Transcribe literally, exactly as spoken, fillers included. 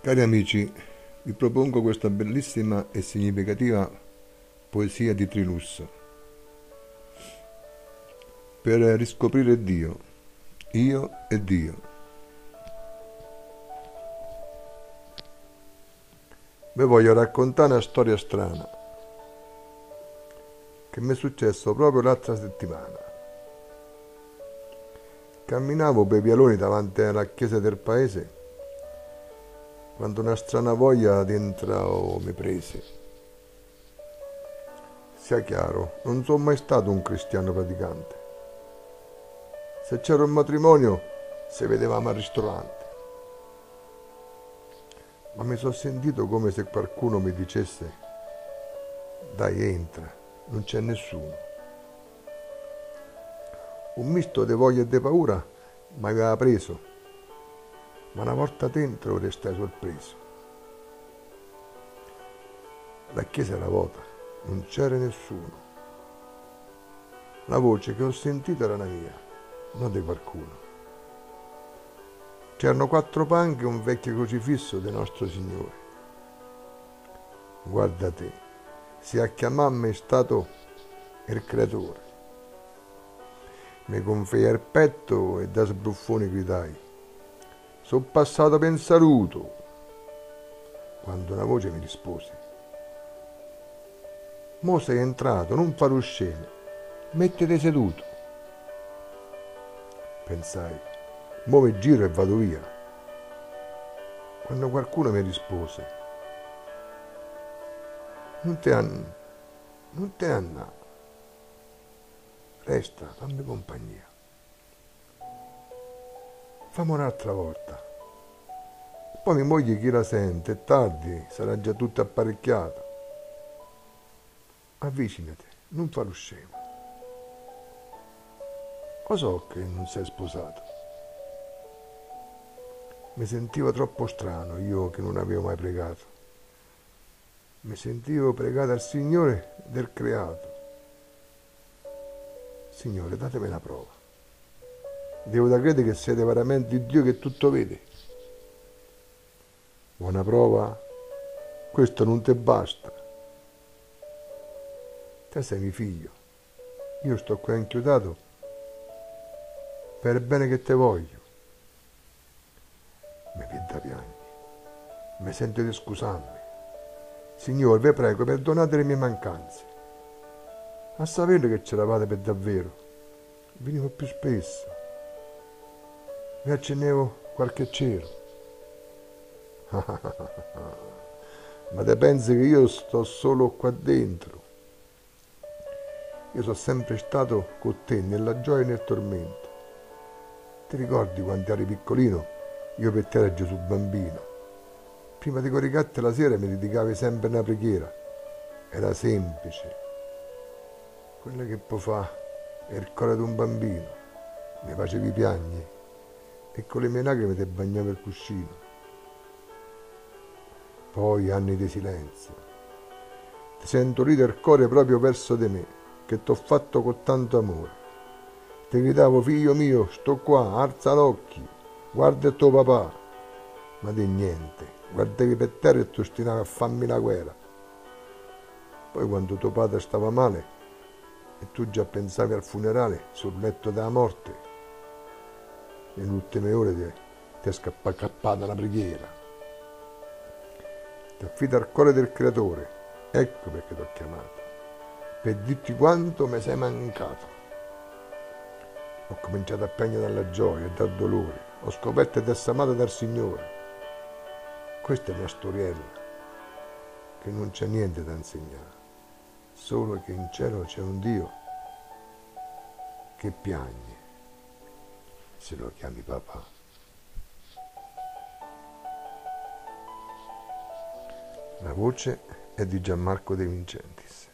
Cari amici, vi propongo questa bellissima e significativa poesia di Trilusso per riscoprire Dio, io e Dio. Vi voglio raccontare una storia strana che mi è successo proprio l'altra settimana. Camminavo per i vialoni davanti alla chiesa del paese quando una strana voglia dentro mi prese. Sia chiaro, non sono mai stato un cristiano praticante. Se c'era un matrimonio, se vedevamo al ristorante. Ma mi sono sentito come se qualcuno mi dicesse: dai, entra, non c'è nessuno. Un misto di voglia e di paura mi aveva preso, ma una volta dentro restai sorpreso. La chiesa era vuota, non c'era nessuno. La voce che ho sentito era la mia, non di qualcuno. C'erano quattro panche e un vecchio crocifisso del nostro Signore. Guarda te, se a chiamarmi è stato il creatore. Mi gonfiai il petto e da sbruffone gridai: sono passato per un saluto, quando una voce mi rispose: mo sei entrato, non fare lo scemo, mettete seduto. Pensai: mo mi giro e vado via, quando qualcuno mi rispose: non te ne non te ne andare, resta, fammi compagnia. Fammi un'altra volta. Poi mia moglie chi la sente, è tardi, sarà già tutto apparecchiato. Avvicinati, non fa lo scemo. Lo so che non sei sposato. Mi sentivo troppo strano, io che non avevo mai pregato. Mi sentivo pregato al Signore del creato. Signore, datemi una prova. Devo da credere che siete veramente il Dio che tutto vede. Buona prova? Questo non ti basta. Te sei mio figlio. Io sto qua inchiodato per il bene che te voglio. Mi vede piangi. Mi sento di scusarmi. Signore, vi prego, perdonate le mie mancanze. A sapere che c'eravate per davvero, venivo più spesso. Mi accendevo qualche cero. Ma te pensi che io sto solo qua dentro? Io sono sempre stato con te nella gioia e nel tormento. Ti ricordi quando eri piccolino? Io per te ero Gesù bambino. Prima di coricarti la sera mi dedicavi sempre una preghiera. Era semplice. Quella che può fare è il cuore di un bambino. Mi facevi piangere e con le mie lacrime ti bagnavo il cuscino. Poi anni di silenzio. Ti sento lì del cuore proprio verso di me, che t'ho fatto con tanto amore. Ti gridavo: figlio mio, sto qua, alza l'occhio, guarda il tuo papà. Ma di niente, guardavi per terra e ti ostinavi a farmi la guerra. Poi quando tuo padre stava male e tu già pensavi al funerale sul letto della morte, nelle ultime ore ti, ti è scappata la preghiera. Ti affido al cuore del creatore, ecco perché ti ho chiamato, per dirti quanto mi sei mancato. Ho cominciato a piangere dalla gioia e dal dolore, ho scoperto di essere amato dal Signore. Questa è la mia storiella, che non c'è niente da insegnare, solo che in cielo c'è un Dio che piagne, se lo chiami papà. La voce è di Gianmarco De Vincentis.